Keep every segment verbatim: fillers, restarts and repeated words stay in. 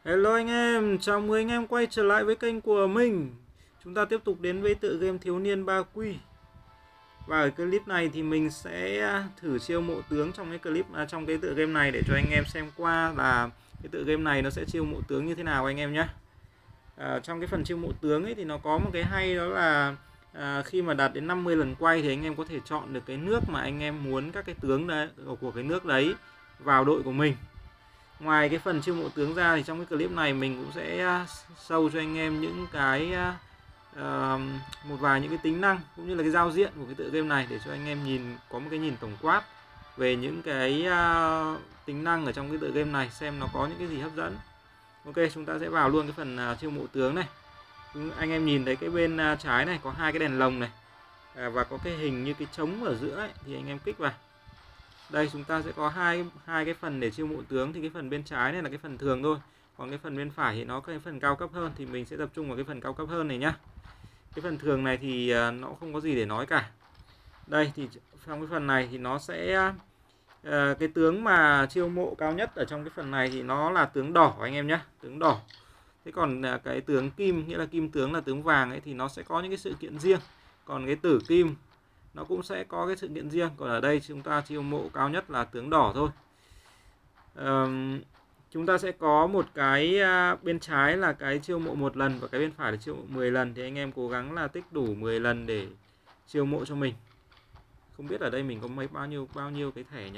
Hello anh em, chào mừng anh em quay trở lại với kênh của mình. Chúng ta tiếp tục đến với tựa game Thiếu niên ba quy. Và ở clip này thì mình sẽ thử chiêu mộ tướng trong cái clip à, trong cái tựa game này để cho anh em xem qua là cái tựa game này nó sẽ chiêu mộ tướng như thế nào anh em nhé. À, trong cái phần chiêu mộ tướng ấy thì nó có một cái hay đó là à, khi mà đạt đến năm mươi lần quay thì anh em có thể chọn được cái nước mà anh em muốn các cái tướng đấy, của cái nước đấy vào đội của mình. Ngoài cái phần chiêu mộ tướng ra thì trong cái clip này mình cũng sẽ show cho anh em những cái uh, một vài những cái tính năng cũng như là cái giao diện của cái tựa game này để cho anh em nhìn có một cái nhìn tổng quát về những cái uh, tính năng ở trong cái tựa game này, xem nó có những cái gì hấp dẫn. Ok, chúng ta sẽ vào luôn cái phần uh, chiêu mộ tướng này. Anh em nhìn thấy cái bên uh, trái này có hai cái đèn lồng này à, và có cái hình như cái trống ở giữa ấy, thì anh em kích vào. Đây chúng ta sẽ có hai hai cái phần để chiêu mộ tướng, thì cái phần bên trái này là cái phần thường thôi, còn cái phần bên phải thì nó có cái phần cao cấp hơn, thì mình sẽ tập trung vào cái phần cao cấp hơn này nhá. Cái phần thường này thì nó không có gì để nói cả. Đây thì trong cái phần này thì nó sẽ cái tướng mà chiêu mộ cao nhất ở trong cái phần này thì nó là tướng đỏ anh em nhé, tướng đỏ. Thế còn cái tướng kim, nghĩa là kim tướng là tướng vàng ấy, thì nó sẽ có những cái sự kiện riêng. Còn cái tử kim nó cũng sẽ có cái sự kiện riêng. Còn ở đây chúng ta chiêu mộ cao nhất là tướng đỏ thôi. à, Chúng ta sẽ có một cái bên trái là cái chiêu mộ một lần và cái bên phải là chiêu mộ mười lần. Thì anh em cố gắng là tích đủ mười lần để chiêu mộ cho mình. Không biết ở đây mình có mấy bao nhiêu bao nhiêu cái thẻ nhỉ.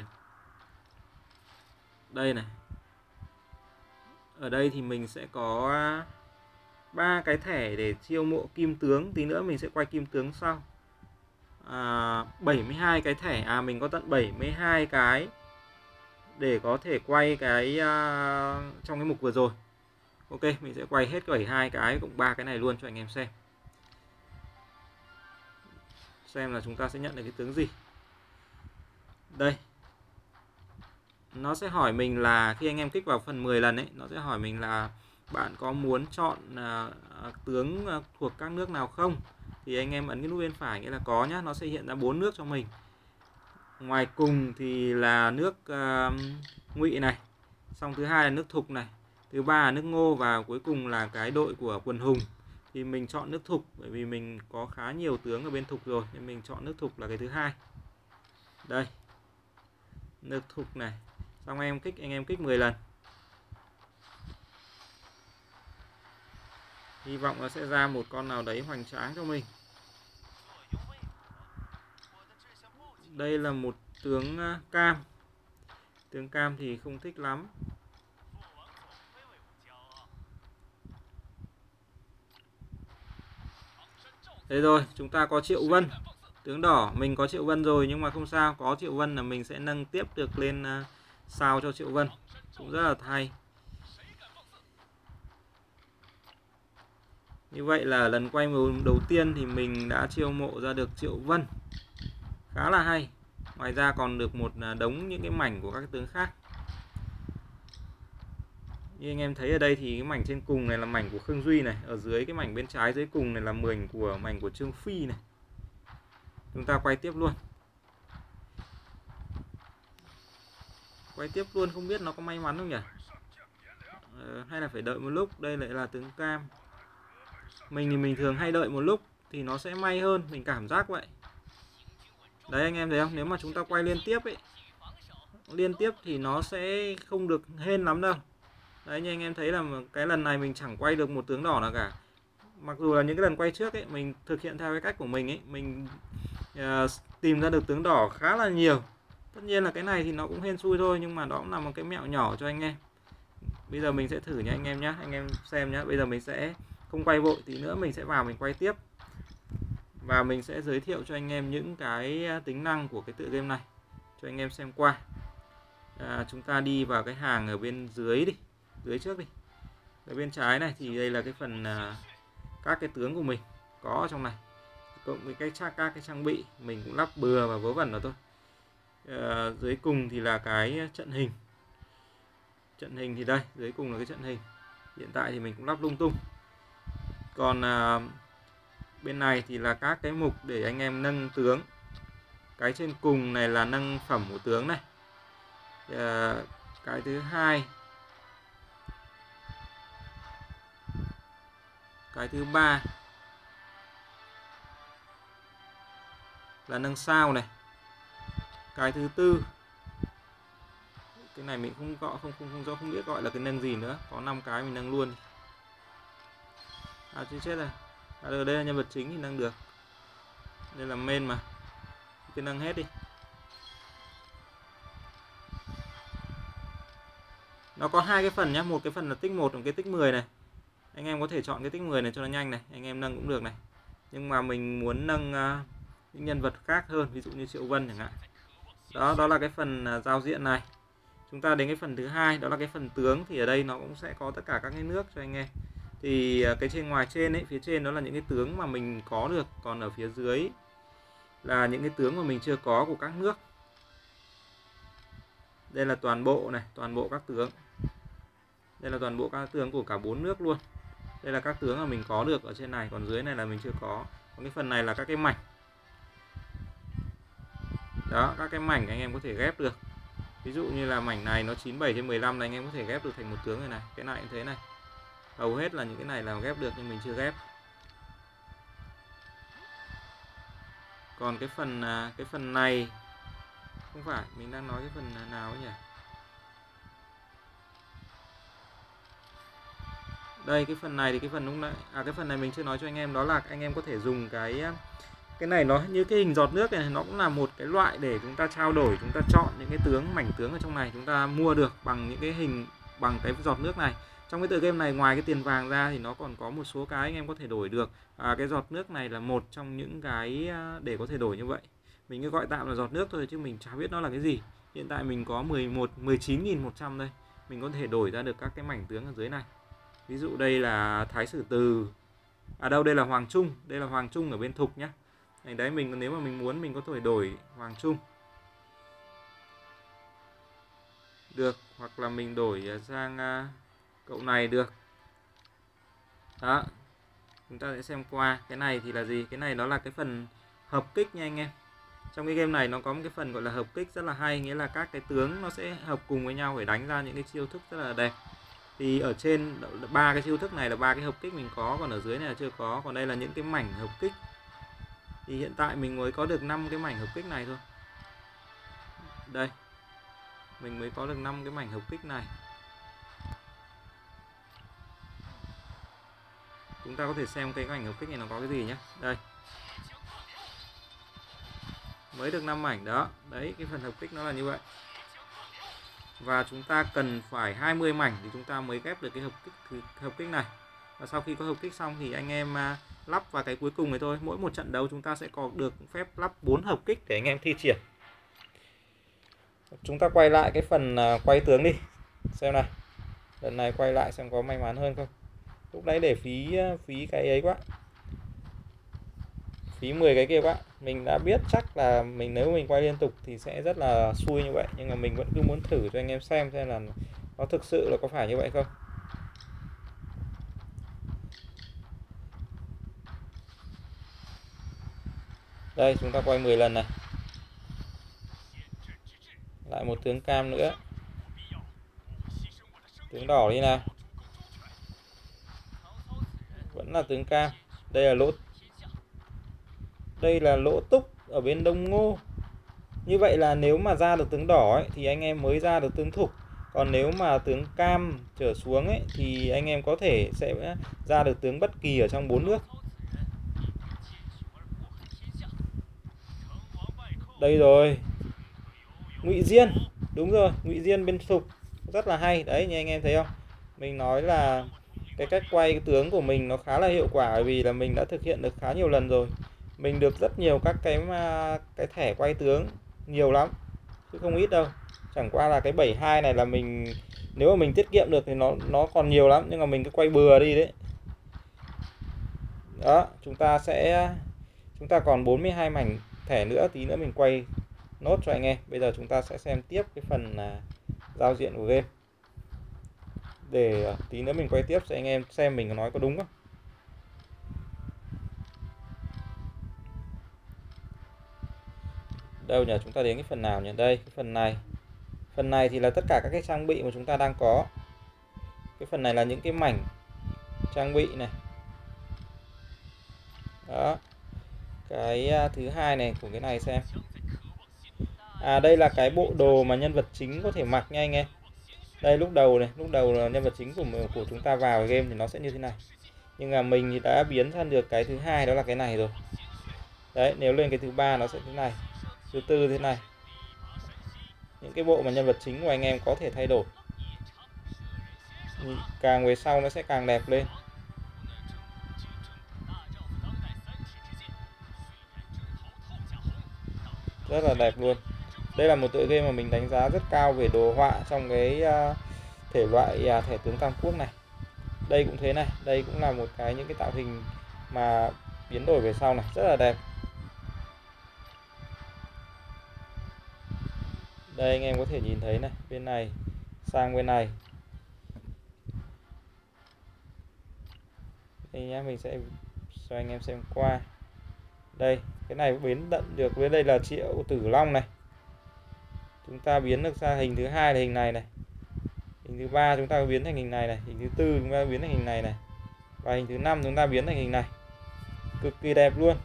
Đây này. Ở đây thì mình sẽ có ba cái thẻ để chiêu mộ kim tướng. Tí nữa mình sẽ quay kim tướng sau. À, bảy mươi hai cái thẻ, à mình có tận bảy mươi hai cái để có thể quay cái uh, trong cái mục vừa rồi. Ok, mình sẽ quay hết bảy mươi hai cái cộng ba cái này luôn cho anh em xem. Xem là chúng ta sẽ nhận được cái tướng gì. Đây. Nó sẽ hỏi mình là khi anh em kích vào phần mười lần ấy, nó sẽ hỏi mình là bạn có muốn chọn uh, tướng uh, thuộc các nước nào không? Thì anh em ấn cái nút bên phải nghĩa là có nhá, nó sẽ hiện ra bốn nước cho mình. Ngoài cùng thì là nước uh, Ngụy này, xong thứ hai là nước Thục này, thứ ba là nước Ngô và cuối cùng là cái đội của quần hùng. Thì mình chọn nước Thục bởi vì mình có khá nhiều tướng ở bên Thục rồi nên mình chọn nước Thục là cái thứ hai. Đây. Nước Thục này. Xong em kích anh em kích mười lần. Hy vọng nó sẽ ra một con nào đấy hoành tráng cho mình. Đây là một tướng cam. Tướng cam thì không thích lắm. Thế rồi, chúng ta có Triệu Vân. Tướng đỏ mình có Triệu Vân rồi nhưng mà không sao, có Triệu Vân là mình sẽ nâng tiếp được lên sao cho Triệu Vân. Cũng rất là hay. Như vậy là lần quay đầu tiên thì mình đã chiêu mộ ra được Triệu Vân. Khá là hay. Ngoài ra còn được một đống những cái mảnh của các tướng khác. Như anh em thấy ở đây thì cái mảnh trên cùng này là mảnh của Khương Duy này, ở dưới cái mảnh bên trái dưới cùng này là mảnh của mảnh của Trương Phi này. Chúng ta quay tiếp luôn. Quay tiếp luôn, không biết nó có may mắn không nhỉ? Ờ, hay là phải đợi một lúc. Đây lại là tướng cam. Mình thì mình thường hay đợi một lúc thì nó sẽ may hơn, mình cảm giác vậy. Đấy anh em thấy không? Nếu mà chúng ta quay liên tiếp ấy, liên tiếp thì nó sẽ không được hên lắm đâu. Đấy, như anh em thấy là cái lần này mình chẳng quay được một tướng đỏ nào cả. Mặc dù là những cái lần quay trước ấy mình thực hiện theo cái cách của mình ấy, mình uh, tìm ra được tướng đỏ khá là nhiều. Tất nhiên là cái này thì nó cũng hên xui thôi, nhưng mà đó cũng là một cái mẹo nhỏ cho anh em. Bây giờ mình sẽ thử nha anh em nhé, anh em xem nhé. Bây giờ mình sẽ không quay vội, tí nữa mình sẽ vào mình quay tiếp. Và mình sẽ giới thiệu cho anh em những cái tính năng của cái tựa game này cho anh em xem qua. À, chúng ta đi vào cái hàng ở bên dưới đi, dưới trước đi. Ở bên trái này thì đây là cái phần à, các cái tướng của mình có ở trong này, cộng với cái các cái trang bị mình cũng lắp bừa và vớ vẩn vào thôi. À, dưới cùng thì là cái trận hình. Trận hình thì đây, dưới cùng là cái trận hình. Hiện tại thì mình cũng lắp lung tung. Còn à, bên này thì là các cái mục để anh em nâng tướng. Cái trên cùng này là nâng phẩm của tướng này. À, cái thứ hai Cái thứ ba là nâng sao này. Cái thứ tư, cái này mình không gọi không không không rõ không biết gọi là cái nâng gì nữa, có năm cái mình nâng luôn. À chứ chết rồi. À, đây là nhân vật chính thì nâng được. Đây là main mà. Cứ nâng hết đi. Nó có hai cái phần nhé, một cái phần là tích một, một cái tích mười này. Anh em có thể chọn cái tích mười này cho nó nhanh này, anh em nâng cũng được này. Nhưng mà mình muốn nâng uh, những nhân vật khác hơn, ví dụ như Triệu Vân chẳng hạn. Đó, đó là cái phần uh, giao diện này. Chúng ta đến cái phần thứ hai, đó là cái phần tướng, thì ở đây nó cũng sẽ có tất cả các cái nước cho anh em. Thì uh, cái trên ngoài trên ấy, phía trên đó là những cái tướng mà mình có được, còn ở phía dưới là những cái tướng mà mình chưa có của các nước. Đây là toàn bộ này, toàn bộ các tướng. Đây là toàn bộ các tướng của cả bốn nước luôn. Đây là các tướng mà mình có được ở trên này, còn dưới này là mình chưa có. Còn cái phần này là các cái mảnh. Đó, các cái mảnh anh em có thể ghép được. Ví dụ như là mảnh này nó chín mươi bảy trên mười lăm này, anh em có thể ghép được thành một tướng này này. Cái này cũng thế này. Hầu hết là những cái này là ghép được nhưng mình chưa ghép. Còn cái phần cái phần này không phải, mình đang nói cái phần nào ấy nhỉ? Đây, cái phần này thì cái phần lúc nãy à cái phần này mình chưa nói cho anh em, đó là anh em có thể dùng cái cái này nó như cái hình giọt nước này, nó cũng là một cái loại để chúng ta trao đổi, chúng ta chọn những cái tướng mảnh tướng ở trong này chúng ta mua được bằng những cái hình bằng cái giọt nước này. Trong cái tựa game này ngoài cái tiền vàng ra thì nó còn có một số cái anh em có thể đổi được. À, cái giọt nước này là một trong những cái để có thể đổi như vậy. Mình cứ gọi tạm là giọt nước thôi chứ mình chả biết nó là cái gì. Hiện tại mình có mười một mười chín nghìn một trăm đây. Mình có thể đổi ra được các cái mảnh tướng ở dưới này. Ví dụ đây là Thái Sử Từ. À đâu, đây là Hoàng Trung, đây là Hoàng Trung ở bên Thục nhá. Này đấy, mình nếu mà mình muốn mình có thể đổi Hoàng Trung. Được, hoặc là mình đổi sang uh, cậu này được. Đó. Chúng ta sẽ xem qua, cái này thì là gì? Cái này nó là cái phần hợp kích nha anh em. Trong cái game này nó có một cái phần gọi là hợp kích rất là hay, nghĩa là các cái tướng nó sẽ hợp cùng với nhau để đánh ra những cái chiêu thức rất là đẹp. Thì ở trên ba cái chiêu thức này là ba cái hợp kích mình có, còn ở dưới này là chưa có, còn đây là những cái mảnh hợp kích. Thì hiện tại mình mới có được năm cái mảnh hợp kích này thôi. Đây. Mình mới có được năm cái mảnh hợp kích này. Chúng ta có thể xem cái mảnh hợp kích này nó có cái gì nhé. Đây. Mới được năm mảnh đó. Đấy, cái phần hợp kích nó là như vậy. Và chúng ta cần phải hai mươi mảnh thì chúng ta mới ghép được cái hợp kích hợp kích này. Và sau khi có hợp kích xong thì anh em lắp vào cái cuối cùng này thôi. Mỗi một trận đấu chúng ta sẽ có được phép lắp bốn hợp kích để anh em thi triển. Chúng ta quay lại cái phần quay tướng đi. Xem này. Lần này quay lại xem có may mắn hơn không. Lúc nãy để phí phí cái ấy quá. Phí mười cái kia quá. Mình đã biết chắc là mình nếu mình quay liên tục thì sẽ rất là xui như vậy, nhưng mà mình vẫn cứ muốn thử cho anh em xem xem là nó thực sự là có phải như vậy không. Đây, chúng ta quay mười lần này. Lại một tướng cam nữa. Tướng đỏ đi nào. Vẫn là tướng cam. Đây là lỗ Đây là Lỗ Túc ở bên Đông Ngô. Như vậy là nếu mà ra được tướng đỏ ấy, thì anh em mới ra được tướng Thục. Còn nếu mà tướng cam trở xuống ấy, thì anh em có thể sẽ ra được tướng bất kỳ ở trong bốn nước. Đây rồi. Ngụy Diên. Đúng rồi, Ngụy Diên bên Thục. Rất là hay. Đấy, như anh em thấy không? Mình nói là cái cách quay cái tướng của mình nó khá là hiệu quả, bởi vì là mình đã thực hiện được khá nhiều lần rồi. Mình được rất nhiều các cái cái thẻ quay tướng, nhiều lắm chứ không ít đâu. Chẳng qua là cái bảy mươi hai này là mình, nếu mà mình tiết kiệm được thì nó nó còn nhiều lắm, nhưng mà mình cứ quay bừa đi đấy. Đó, chúng ta sẽ chúng ta còn bốn mươi hai mảnh thẻ nữa, tí nữa mình quay nốt cho anh em. Bây giờ chúng ta sẽ xem tiếp cái phần uh, giao diện của game, để uh, tí nữa mình quay tiếp cho anh em xem mình nói có đúng không. Đâu nhỉ, chúng ta đến cái phần nào nhỉ? Đây, cái phần này. Phần này thì là tất cả các cái trang bị mà chúng ta đang có. Cái phần này là những cái mảnh trang bị này. Đó. Cái thứ hai này của cái này xem. À đây là cái bộ đồ mà nhân vật chính có thể mặc nha anh em. Đây lúc đầu này, lúc đầu là nhân vật chính của của chúng ta vào game thì nó sẽ như thế này. Nhưng mà mình thì đã biến thành được cái thứ hai, đó là cái này rồi. Đấy, nếu lên cái thứ ba nó sẽ thế này. Thứ tư thế này. Những cái bộ mà nhân vật chính của anh em có thể thay đổi. Càng về sau nó sẽ càng đẹp lên. Rất là đẹp luôn. Đây là một tựa game mà mình đánh giá rất cao về đồ họa trong cái thể loại thẻ tướng Tam Quốc này. Đây cũng thế này, đây cũng là một cái những cái tạo hình mà biến đổi về sau này rất là đẹp. Đây anh em có thể nhìn thấy này, bên này sang bên này. Đây nhá, mình sẽ cho anh em xem qua. Đây, cái này biến tận được, với đây là Triệu Tử Long này. Chúng ta biến được ra hình thứ hai là hình này này. Hình thứ ba chúng ta biến thành hình này này, hình thứ tư chúng ta biến thành hình này này. Và hình thứ năm chúng ta biến thành hình này. Cực kỳ đẹp luôn.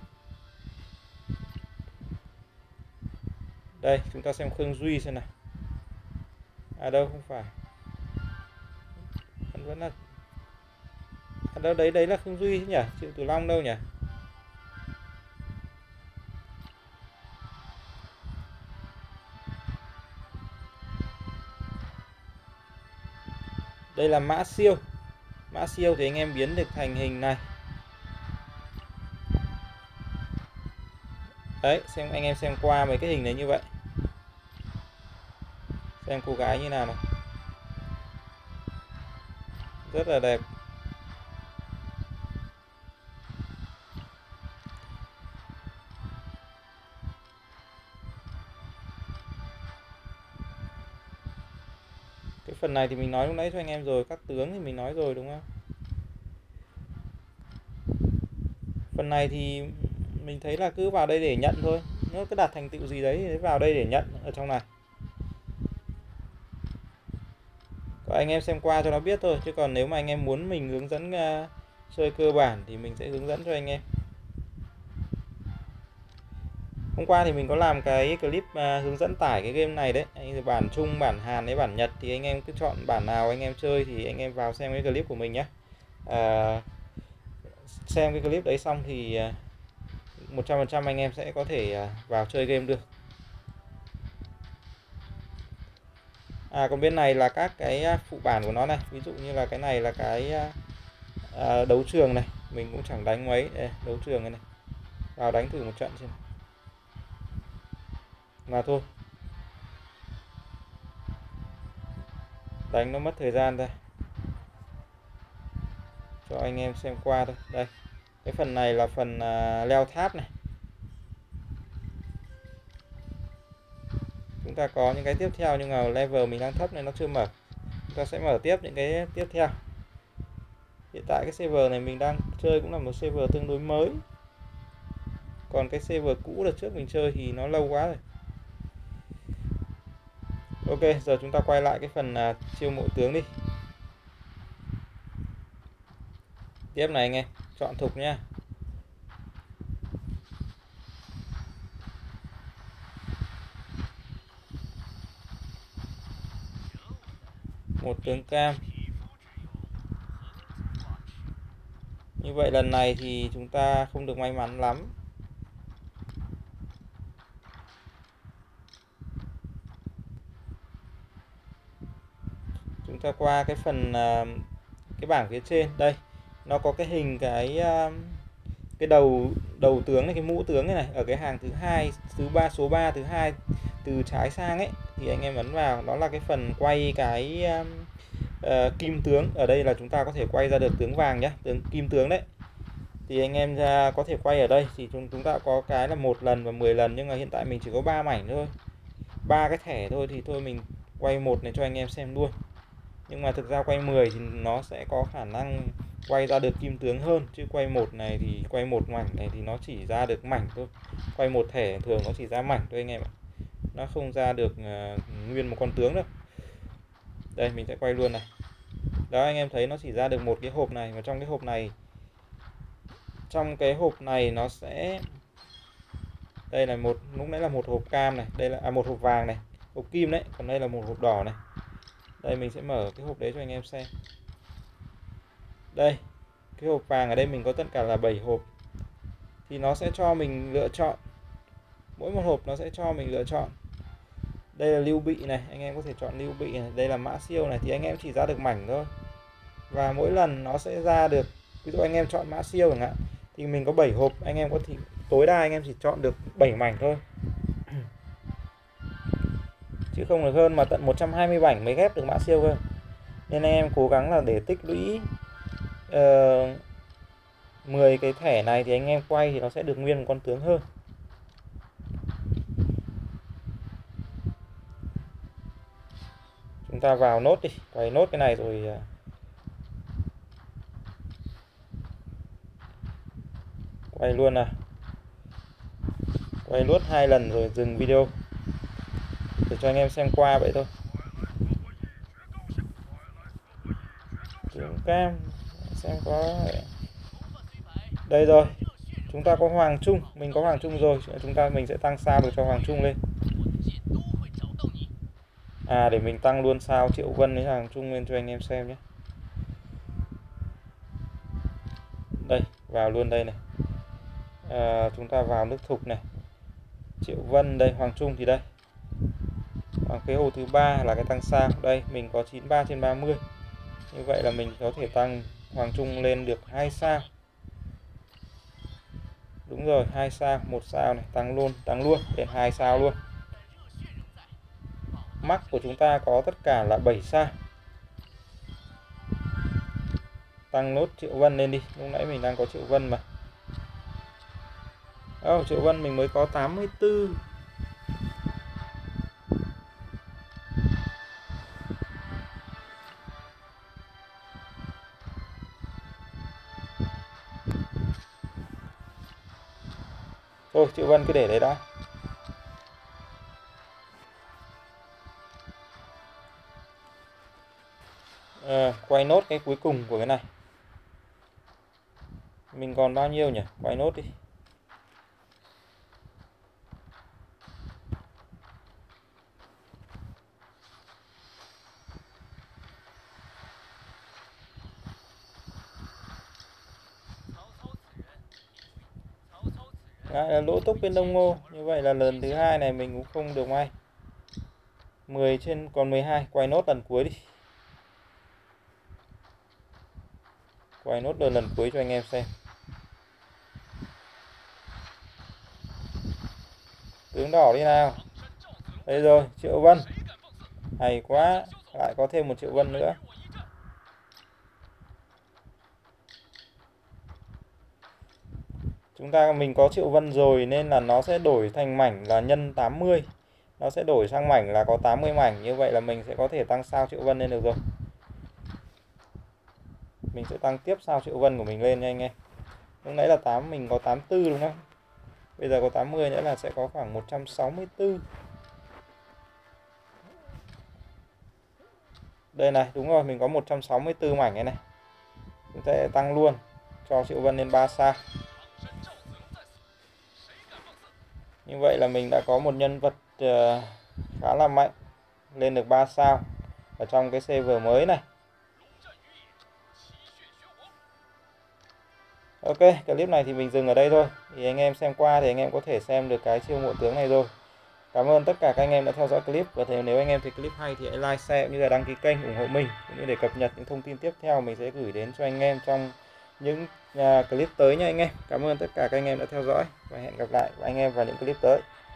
Đây, chúng ta xem Khương Duy xem nào. À đâu không phải. Vẫn là à, đâu đấy đấy là Khương Duy chứ nhỉ? Triệu Tử Long đâu nhỉ? Đây là Mã Siêu. Mã Siêu thì anh em biến được thành hình này. Đấy, xem anh em xem qua mấy cái hình này như vậy. Xem cô gái như nào này. Rất là đẹp. Cái phần này thì mình nói lúc nãy cho anh em rồi, các tướng thì mình nói rồi đúng không? Phần này thì mình thấy là cứ vào đây để nhận thôi. Nếu cứ đạt thành tựu gì đấy thì vào đây để nhận ở trong này. Còn anh em xem qua cho nó biết thôi, chứ còn nếu mà anh em muốn mình hướng dẫn uh, chơi cơ bản thì mình sẽ hướng dẫn cho anh em. Hôm qua thì mình có làm cái clip uh, hướng dẫn tải cái game này đấy. Bản Trung, bản Hàn hay bản Nhật thì anh em cứ chọn bản nào anh em chơi thì anh em vào xem cái clip của mình nhé. Uh, xem cái clip đấy xong thì một trăm phần trăm anh em sẽ có thể vào chơi game được. À còn bên này là các cái phụ bản của nó này, ví dụ như là cái này là cái à, đấu trường này, mình cũng chẳng đánh mấy. Đây, đấu trường này, này vào đánh thử một trận xem mà thôi, đánh nó mất thời gian đây, cho anh em xem qua thôi. Đây, cái phần này là phần à, leo tháp này. Chúng ta có những cái tiếp theo nhưng mà level mình đang thấp nên nó chưa mở. Chúng ta sẽ mở tiếp những cái tiếp theo. Hiện tại cái server này mình đang chơi cũng là một server tương đối mới. Còn cái server cũ đợt trước mình chơi thì nó lâu quá rồi. Ok, giờ chúng ta quay lại cái phần uh, chiêu mộ tướng đi. Tiếp này anh em, chọn thục nhá. Một tướng cam. Như vậy lần này thì chúng ta không được may mắn lắm. Chúng ta qua cái phần uh, cái bảng phía trên đây, nó có cái hình cái uh, cái đầu đầu tướng này, cái mũ tướng này, này ở cái hàng thứ hai, thứ ba, số ba, thứ hai từ trái sang ấy thì anh em ấn vào, đó là cái phần quay cái um, uh, kim tướng. Ở đây là chúng ta có thể quay ra được tướng vàng nhé, tướng kim tướng đấy. Thì anh em ra có thể quay ở đây thì chúng chúng ta có cái là một lần và mười lần, nhưng mà hiện tại mình chỉ có ba mảnh thôi, ba cái thẻ thôi, thì thôi mình quay một này cho anh em xem luôn. Nhưng mà thực ra quay mười thì nó sẽ có khả năng quay ra được kim tướng hơn, chứ quay một này thì quay một mảnh này thì nó chỉ ra được mảnh thôi. Quay một thẻ thường nó chỉ ra mảnh thôi anh em ạ, nó không ra được uh, nguyên một con tướng đâu. Đây mình sẽ quay luôn này. Đó anh em thấy nó chỉ ra được một cái hộp này, và trong cái hộp này trong cái hộp này nó sẽ, đây là một, lúc nãy là một hộp cam này, đây là à, một hộp vàng này, hộp kim đấy, còn đây là một hộp đỏ này. Đây mình sẽ mở cái hộp đấy cho anh em xem. Đây, cái hộp vàng ở đây mình có tất cả là bảy hộp, thì nó sẽ cho mình lựa chọn, mỗi một hộp nó sẽ cho mình lựa chọn. Đây là lưu bị này, anh em có thể chọn lưu bị này. Đây là mã siêu này, thì anh em chỉ ra được mảnh thôi, và mỗi lần nó sẽ ra được, ví dụ anh em chọn mã siêu chẳng hạn, thì mình có bảy hộp, anh em có thì tối đa anh em chỉ chọn được bảy mảnh thôi, chứ không được hơn, mà tận một trăm hai mươi mảnh mới ghép được mã siêu cơ. Nên anh em cố gắng là để tích lũy uh, mười cái thẻ này thì anh em quay thì nó sẽ được nguyên một con tướng hơn. Chúng ta vào nốt đi, quay nốt cái này rồi quay luôn nào, quay luốt hai lần rồi dừng video để cho anh em xem qua vậy thôi. Tướng cam xem có đây rồi, chúng ta có Hoàng Trung, mình có Hoàng Trung rồi, chúng ta mình sẽ tăng sao được cho Hoàng Trung lên. À để mình tăng luôn sao Triệu Vân với Hoàng Trung lên cho anh em xem nhé. Đây, vào luôn đây này. À, chúng ta vào nước thục này, Triệu Vân đây, Hoàng Trung thì đây. Và cái ô thứ ba là cái tăng sao, đây mình có chín mươi ba trên ba mươi. Như vậy là mình có thể tăng Hoàng Trung lên được hai sao. Đúng rồi, hai sao, một sao này, tăng luôn, tăng luôn lên hai sao luôn. Max của chúng ta có tất cả là bảy sao. Tăng nốt Triệu Vân lên đi, lúc nãy mình đang có Triệu Vân mà. Ô, Triệu Vân mình mới có tám mươi tư. Thôi Triệu Vân cứ để đấy đã. À, quay nốt cái cuối cùng của cái này. Mình còn bao nhiêu nhỉ? Quay nốt đi. Đấy, là lỗ tốc bên Đông Ngô. Như vậy là lần thứ hai này mình cũng không được may. mười trên còn mười hai, quay nốt lần cuối đi. Quay nốt lần lần cuối cho anh em xem. Tướng đỏ đi nào. Đây rồi, Triệu Vân. Hay quá, lại có thêm một Triệu Vân nữa. Chúng ta mình có Triệu Vân rồi nên là nó sẽ đổi thành mảnh là nhân tám mươi. Nó sẽ đổi sang mảnh là có tám mươi mảnh. Như vậy là mình sẽ có thể tăng sao Triệu Vân lên được rồi. Mình sẽ tăng tiếp sao Triệu Vân của mình lên nha anh em. Lúc nãy là tám, mình có tám mươi tư đúng không? Bây giờ có tám mươi nữa là sẽ có khoảng một trăm sáu mươi tư. Đây này, đúng rồi, mình có một trăm sáu mươi tư mảnh này này. Chúng ta sẽ tăng luôn cho Triệu Vân lên ba sao. Như vậy là mình đã có một nhân vật uh, khá là mạnh, lên được ba sao ở trong cái server mới này. Ok, clip này thì mình dừng ở đây thôi. Thì anh em xem qua thì anh em có thể xem được cái chiêu mộ tướng này rồi. Cảm ơn tất cả các anh em đã theo dõi clip. Và nếu anh em thấy clip hay thì hãy like, share cũng như là đăng ký kênh ủng hộ mình, cũng như để cập nhật những thông tin tiếp theo mình sẽ gửi đến cho anh em trong những uh, clip tới nha anh em. Cảm ơn tất cả các anh em đã theo dõi và hẹn gặp lại anh em vào những clip tới.